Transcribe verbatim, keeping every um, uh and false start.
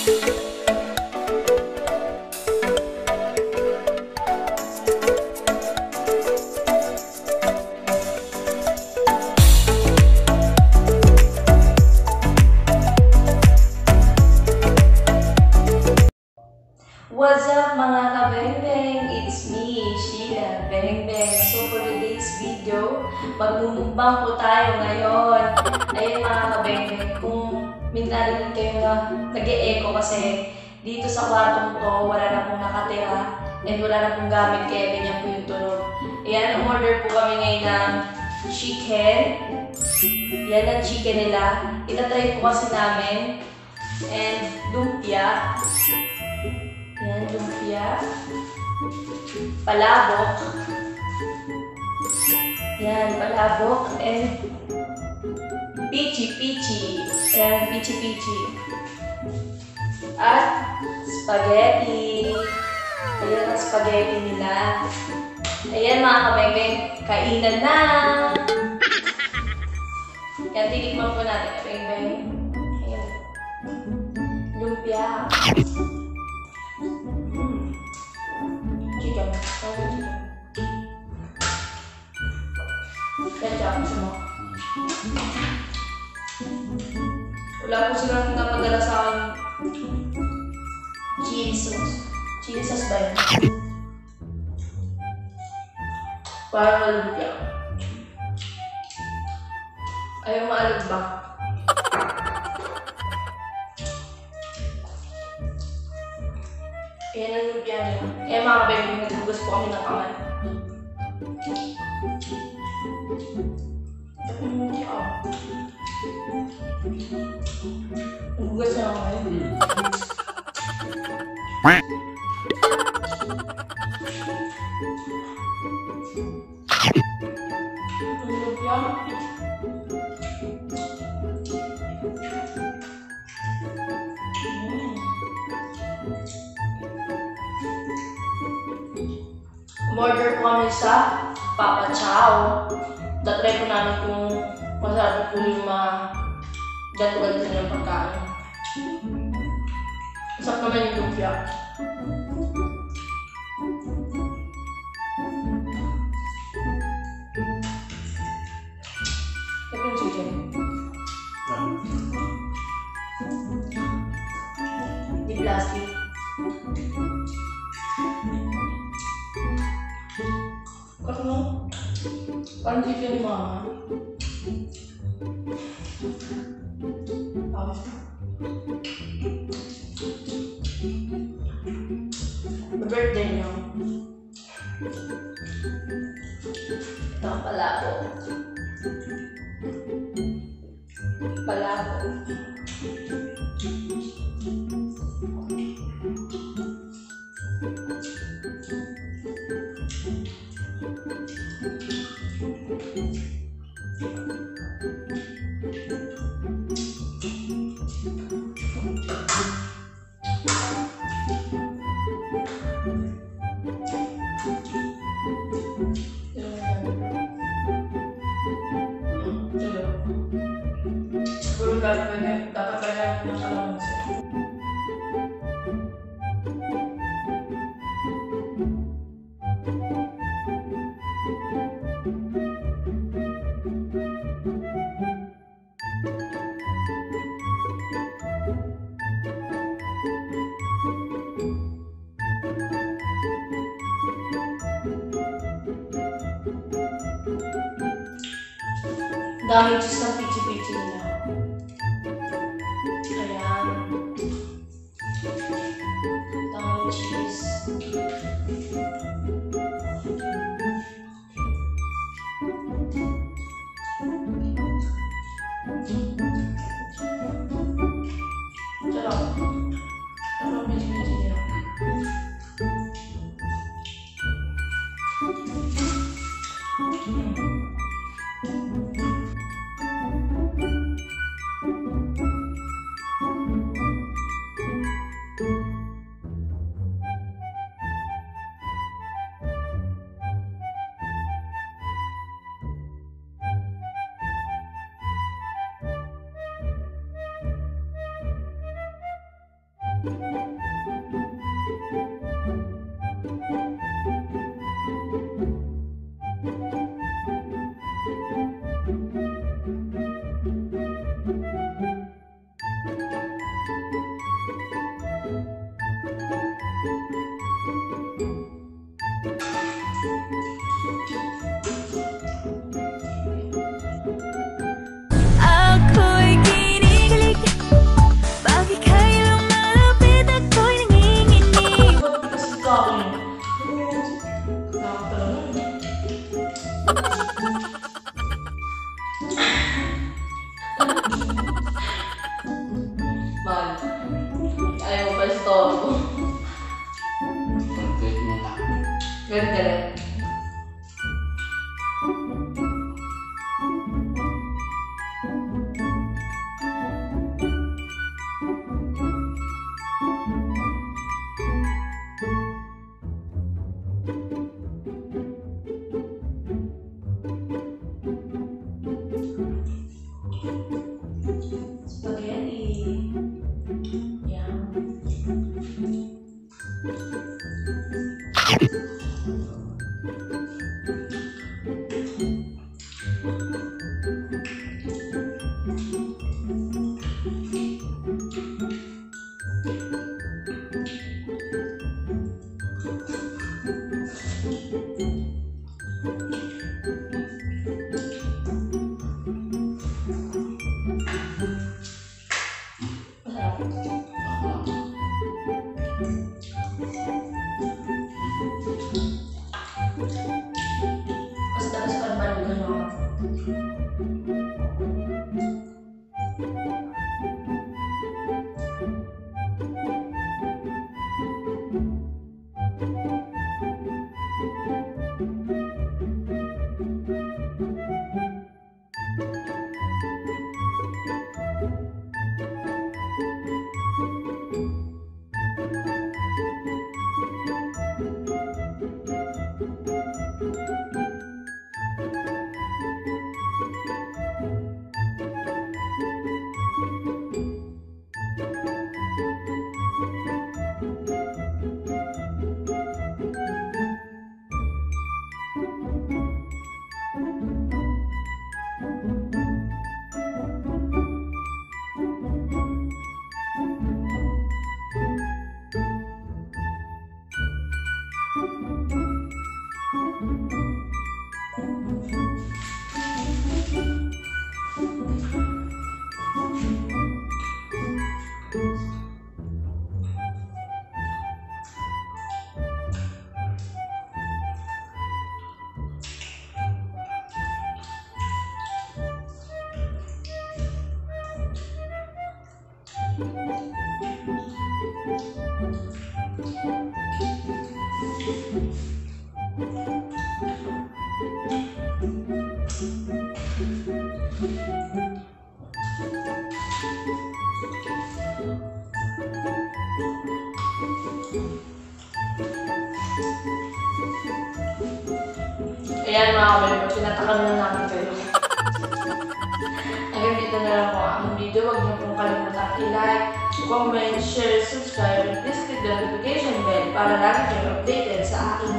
What's up mga kabeng-beng? It's me, Sheila Beng-Beng. So for today's video, magmumukbang po tayo ngayon. Ayun mga kabeng-beng, kung minarinig kayo na nag-e-echo kasi dito sa kwartong to, wala na pong nakatira and wala na pong gamit kaya ganyan po yung tunog. Ayan, order po kami ngayon ng chicken. Yan ang chicken nila. Itatry po kasi namin. And lumpia. Yan, lumpia. Palabok. Yan, palabok. And pichi-pichi. Yan, pichi-pichi. At spaghetti. Ayan ang spaghetti nila. Ayan mga kabeng-beng, kainan na! Yan, tinikman po natin kabeng-beng. Ayan. Lumpia. Chicken. Ketchup semua. Wala po silang napadala sa akin chili sauce. Chili sauce ba yun? Parang malumpia. Ayaw maalog ba? Ayan ang lumpia niya. Eh mga kabeng-beng, naghugas po kami ng kamay. Ito yung lumpia ako. Naghugas na ako ngayon. Ang lumpia. Order po kami sa Papa Chow. Tatry po namin kung masarap po yung mga ganto-ganto ng pagkain. Masarap naman yung lumpia. Ito yung chicken. Di plastic. Ano? Parang chicken ni mama. Tapos birthday niya. Ito ang palabo. Palabo. Dapat kaya yung kalamansi. Daming cheese ng pichi-pichi nila. Ayan. Daming cheese. Sarap. Sarap ang pichi-pichi nila. Man, ayaw mo pa istorbo. Perfect mo na. Ganun ka rin. Spaghetti. Yum. Mas taas pa naman yung ano. Ayan mga kabalibo, tinatakan na namin kayo. Hanggang dito na lang po ang video. Huwag niyo pong kalimutan i-like, comment, share, subscribe, and please click the notification bell para lagi kayo updated sa aking